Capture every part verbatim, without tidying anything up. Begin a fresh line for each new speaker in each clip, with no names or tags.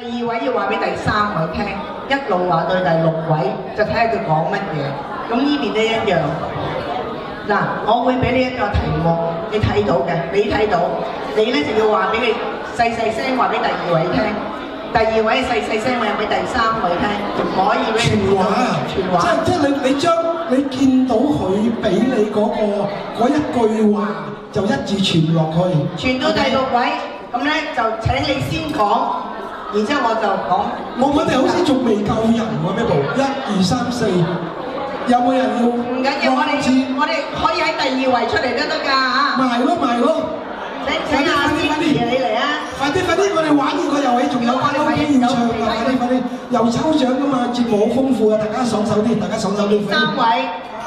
第二位要話俾第三位聽，一路話對第六位，就睇下佢講乜嘢。咁呢邊都一樣。嗱，我會俾你一個題目，你睇到嘅，你睇到，你咧就要話俾你細細聲話俾第二位聽，第二位細細聲話俾第三位聽，唔可以俾
傳話啊！
傳話。
即係即係你你將你見到佢俾你嗰、個嗰一句話，就一字傳落去。
傳到第六位，咁咧就請你先講，然之後我就講。
我我哋好似仲未夠人喎，咩部？一二三四，有冇人要？
唔緊要，我哋我哋可以喺第二位出嚟都得㗎嚇。
咪係咯咪係咯！
請請阿思怡你嚟啊！
快啲快啲！我哋玩呢個遊戲仲有卡拉 OK 要唱啊！快啲快啲！又抽獎㗎嘛，節目好豐富啊！大家爽手啲，大家爽手啲。
三位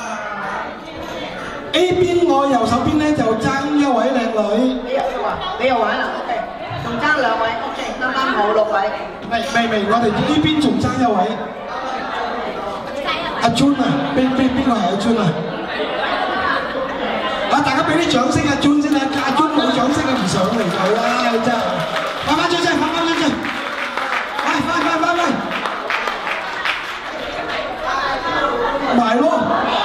A 邊我右手邊咧就爭一位靚女。
你又玩，你又玩啦 ，OK， 仲爭兩位 ，OK， 啱啱好六位。
未未未，我哋呢邊仲爭一位。阿 Jun 啊，邊邊邊個係阿 Jun 啊？啊！大家俾啲掌聲阿 Jun 先啦，阿 Jun 冇掌聲啊，唔上嚟佢啦，真係。快翻掌聲，快翻掌聲！快快快快快！埋咯！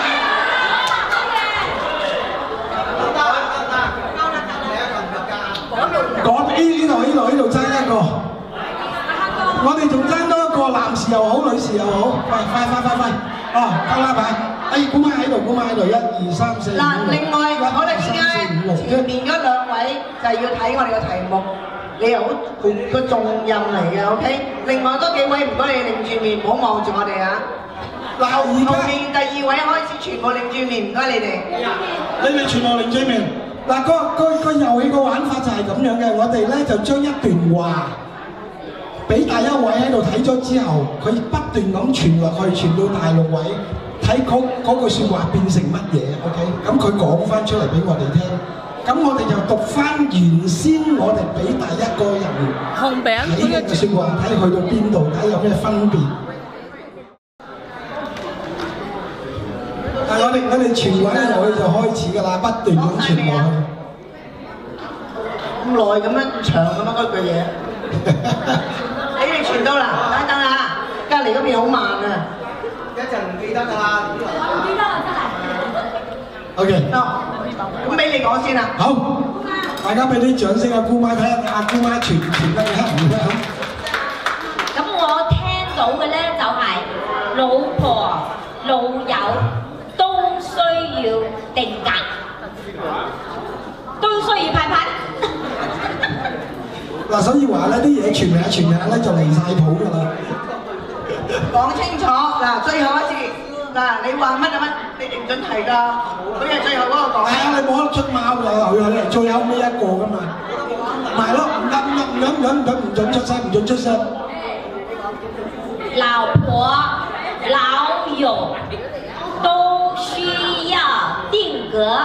講呢呢度呢度呢度爭一個，我哋仲爭多一個，男士又好，女士又好，快快快快快！哦，交啦牌，哎，姑媽喺度，姑媽喺度，一二三四五六。
嗱，另外我哋依家前面嗰兩位就係要睇我哋嘅題目，你又好個重任嚟嘅 ，OK？ 另外嗰幾位唔該你擰住面，唔好望住我哋啊！嗱，後面第二位開始全部擰住面，唔該你哋。
你哋全部擰住面。嗱，個個個遊戲個玩法就係咁樣嘅，我哋咧就將一段話俾第一位喺度睇咗之後，佢不斷咁傳落去，傳到第六位，睇嗰嗰句説話變成乜嘢 ？OK， 咁佢講翻出嚟俾我哋聽，咁我哋就讀翻原先我哋俾第一個人睇嘅説話，睇去到邊度，睇有咩分別。但係我哋我哋傳話咧遊戲就開始㗎啦，不斷咁傳落去。
咁耐咁樣長咁樣嗰句嘢，你哋傳到啦，等等啊，隔離嗰邊好慢啊，
一陣唔記得㗎啦，唔記得啦真係。
OK。
咁俾你講先啦。
好，大家俾啲掌聲啊，姑媽睇下阿姑媽傳傳得啱唔啱？
咁我聽到嘅咧就係老婆老友都需要定格，都需要派牌。
嗱，所以話咧啲嘢傳下傳下咧就離晒譜㗎啦。
講清楚嗱，最後一次嗱，你話乜就乜，你哋唔準提㗎。佢係最後嗰個講。
係啊，你冇得出貓㗎，佢係最後尾一個㗎嘛。咪係咯，唔得唔得唔得唔得唔得唔準出聲，唔準出聲。
老婆老友都需要定格。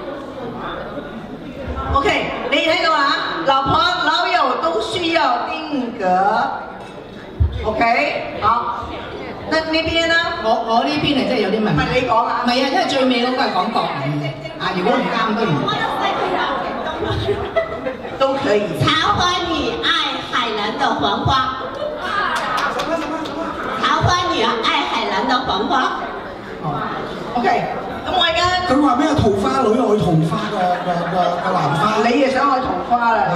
OK， 你睇到啊？老婆老友都需要定格。OK， 好。那呢邊呢？
我我呢邊係真係有啲問題。
唔係你講啊？
唔係啊，因為最尾嗰個係講國語嘅。啊，如果唔啱都唔。
都可以。
桃花女愛海南的黃花。桃花女愛海南的黃花。
哦 ，OK。咁我而家
佢話咩？桃花女愛桃花個個個個蘭花。
你就想愛桃花啦。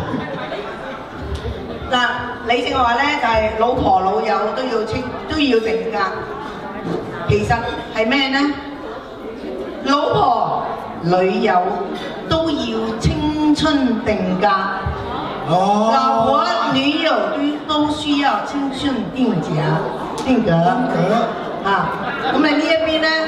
嗱，你正話咧就係老婆老友都要清都要定格，其實係咩呢？老婆女友都要青春定格。哦。老婆女友都都需要青春定格定格。定格。啊，咁你呢一邊咧？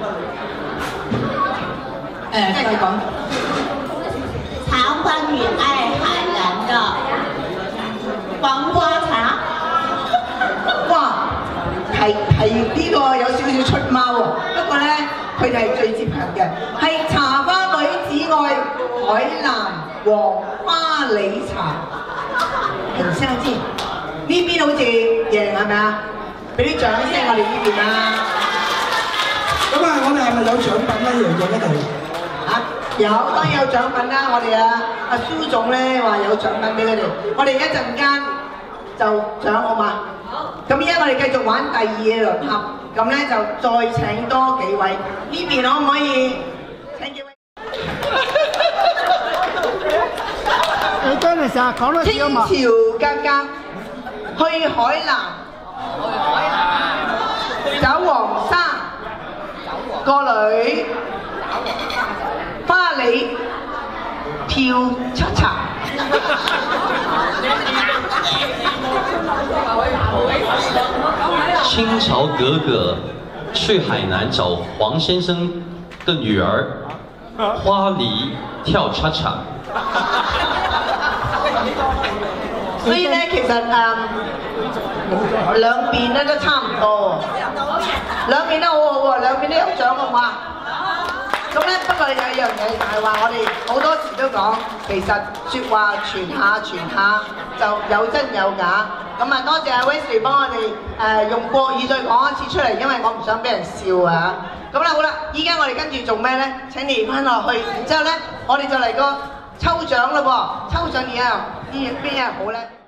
誒，再講。
桃花女愛海南的黃花茶。
哇，係係呢個有少少出貓喎，不過咧佢哋係最接近嘅，係茶花女子愛海南黃花梨茶，平聲先。呢邊好似贏係咪啊？俾啲掌聲我哋呢邊啊！
咁啊，我哋係咪有獎品咧？贏咗嗰度。
啊，有當然有獎品啦！我哋啊阿蘇總咧話有獎品俾佢哋，我哋一陣間就獎好嘛？咁而家我哋繼續玩第二輪合，咁咧就再請多幾位，呢邊可唔可以請幾位？
你真係成日講多次啊嘛！
清朝格格去海南，走黃沙，個女花里跳七層。
清朝格格去海南找黄先生的女兒，花梨跳恰恰。
所以咧，其實誒、嗯、兩邊咧都差唔多，兩邊都好好喎，兩邊都有獎好嘛？咁咧，不過有一樣嘢就係話，我哋好多時都講，其實説話傳下傳下就有真有假。咁啊，多謝阿 Wesley 幫我哋誒、呃、用國語再講一次出嚟，因為我唔想俾人笑啊。咁啦，好啦，依家我哋跟住做咩咧？請你翻落去，然之後咧，我哋就嚟個抽獎嘞噃，抽獎而家呢邊邊日好咧？